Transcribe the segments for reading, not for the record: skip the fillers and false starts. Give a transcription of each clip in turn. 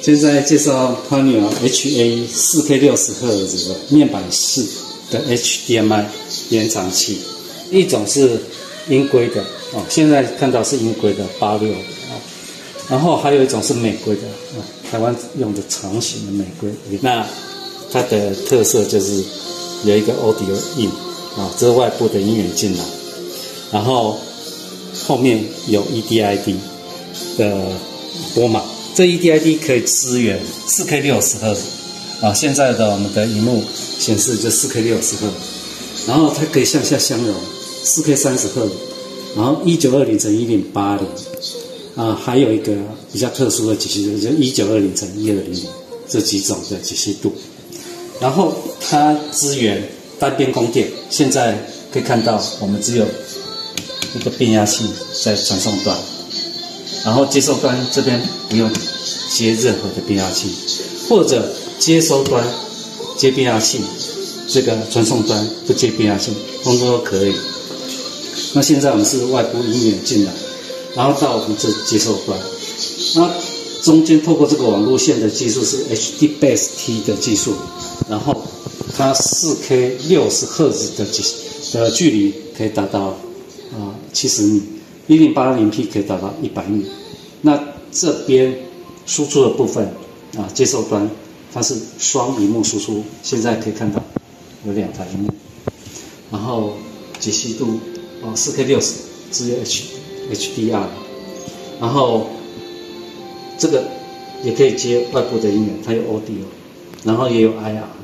现在介绍 Pioneer HA 4K 60赫兹的面板式的 HDMI 延长器，一种是英规的哦，现在看到是英规的86哦，然后还有一种是美规的哦，台湾用的长型的美规。那它的特色就是有一个 Audio In 啊，这是外部的音源进来，然后后面有 EDID 的播码。这 EDID 可以支援 4K 60赫兹啊，现在的我们的萤幕显示就 4K 60赫兹，然后它可以向下相容 4K 30赫兹，然后1920x1080啊，还有一个比较特殊的解析度，就1920x1200这几种的解析度，然后它支援单边供电，现在可以看到我们只有一个变压器在传送端。然后接收端这边不用接任何的变压器，或者接收端接变压器，这个传送端不接变压器，通通都可以。那现在我们是外部音源进来，然后到我们这接收端，那中间透过这个网路线的技术是 HDBaseT 的技术，然后它 4K 60赫兹的距离可以达到70米。1080p 可以达到100米，那这边输出的部分啊，接收端它是双萤幕输出，现在可以看到有2台萤幕，然后解析度4K 60支援 HDR， 然后这个也可以接外部的音源，它有 Audio， 然后也有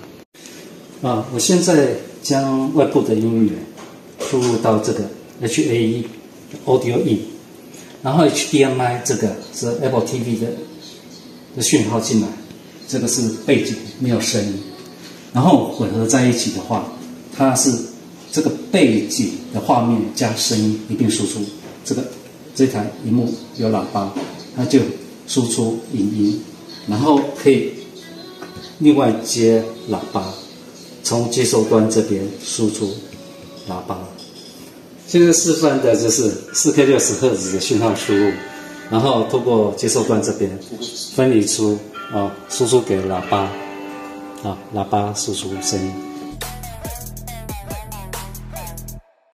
IR 啊。我现在将外部的音源输入到这个 HAE Audio In， 然后 HDMI 这个是 Apple TV 的讯号进来，这个是背景没有声音，然后混合在一起的话，它是这个背景的画面加声音一并输出。这台萤幕有喇叭，它就输出影音，然后可以另外接喇叭，从接收端这边输出喇叭。现在示范的就是 4K 60赫兹的讯号输入，然后透过接收端这边分离出输出给喇叭，喇叭输出声音。